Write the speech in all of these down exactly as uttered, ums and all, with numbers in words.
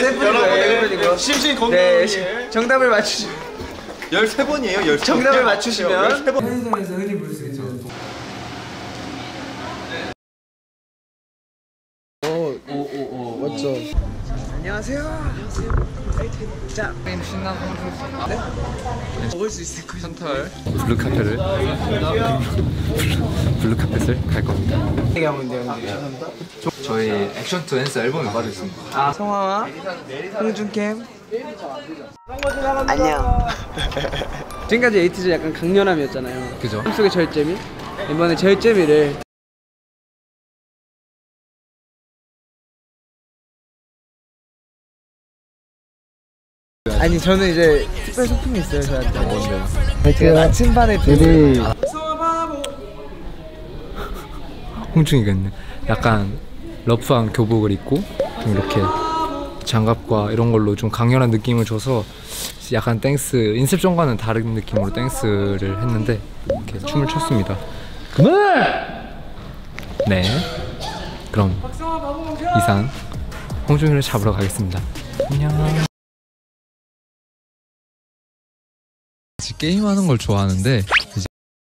일 분이고 일 분이고 심신 건강. 네, 정답을 맞추시 열세 번이에요. 열세 번. 정답을 맞추시면 열세 번. 편의점에서 흔히 볼 수 있는 오오오 맞죠. 안녕하세요. 안녕하세요. 자, 게임 신나는 홍수 네? 먹을 수 있을 거예요. 턴털 블루 카페를 블루 카펫을 갈 겁니다. 어떻게 하면 돼요? 저희 액션 투 댄스 앨범에 빠져 있습니다. 아, 성화와 홍준캠. 안녕. 지금까지 에이티즈 약간 강렬함이었잖아요. 그죠? 속의 절제미. 이번에 절제미를 아니 저는 이제 특별 소품이 있어요 저한테. 뭔데? 제가 나침반에 비밀. 홍중이가 있네. 약간 러프한 교복을 입고 좀 이렇게 장갑과 이런 걸로 좀 강렬한 느낌을 줘서 약간 댄스 인셉션과는 다른 느낌으로 댄스를 했는데 이렇게 춤을 췄습니다. 그만! 네. 그럼 이상 홍중이를 잡으러 가겠습니다. 안녕. 게임하는 걸 좋아하는데 이제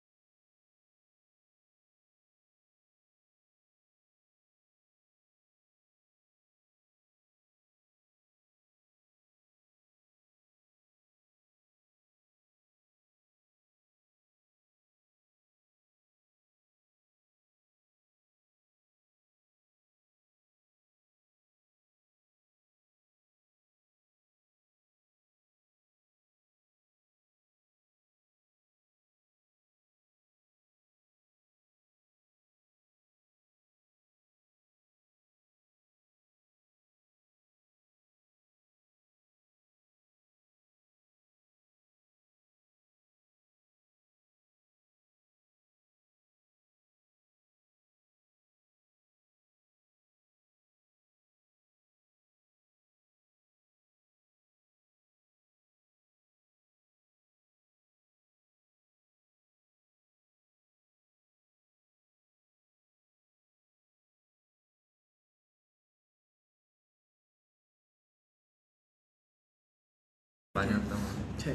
많이 한다고. 오케이.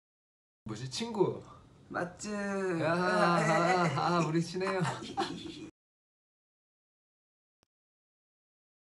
뭐지 친구? 맞지. 야, 아, 아, 우리 친해요.